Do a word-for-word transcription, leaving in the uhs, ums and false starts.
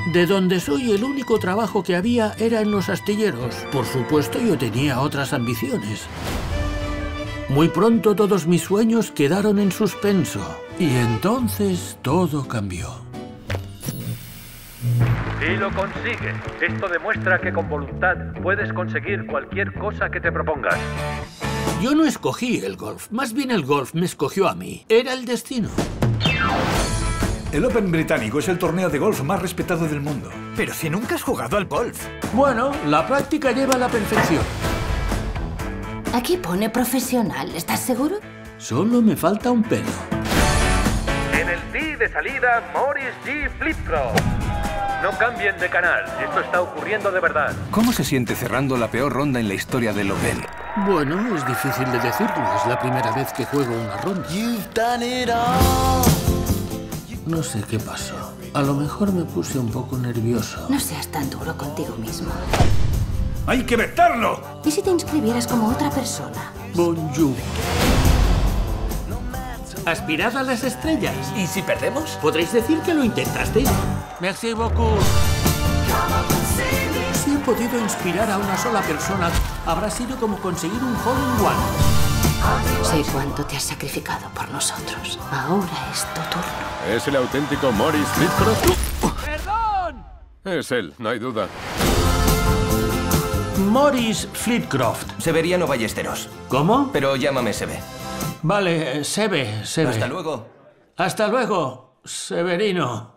De donde soy, el único trabajo que había era en los astilleros. Por supuesto, yo tenía otras ambiciones. Muy pronto todos mis sueños quedaron en suspenso. Y entonces todo cambió. Y lo consigue. Esto demuestra que con voluntad puedes conseguir cualquier cosa que te propongas. Yo no escogí el golf. Más bien el golf me escogió a mí. Era el destino. El Open británico es el torneo de golf más respetado del mundo. Pero si nunca has jugado al golf. Bueno, la práctica lleva a la perfección. Aquí pone profesional, ¿estás seguro? Solo me falta un pelo. En el tee de salida, Morris G. Flipcroft. No cambien de canal. Esto está ocurriendo de verdad. ¿Cómo se siente cerrando la peor ronda en la historia del Open? Bueno, es difícil de decirlo. Es la primera vez que juego una ronda. No sé qué pasó. A lo mejor me puse un poco nervioso. No seas tan duro contigo mismo. ¡Hay que vetarlo! ¿Y si te inscribieras como otra persona? Bonjour. Aspirad a las estrellas. ¿Y si perdemos? ¿Podréis decir que lo intentasteis? Merci beaucoup. Si he podido inspirar a una sola persona, habrá sido como conseguir un hole in one. Sé cuánto te has sacrificado por nosotros. Ahora es tu turno. ¿Es el auténtico Morris Flipcroft? ¡Perdón! Es él, no hay duda. Morris Flipcroft. Severiano Ballesteros. ¿Cómo? Pero llámame Seve. Vale, Sebe, Sebe. Hasta luego. Hasta luego, Severino.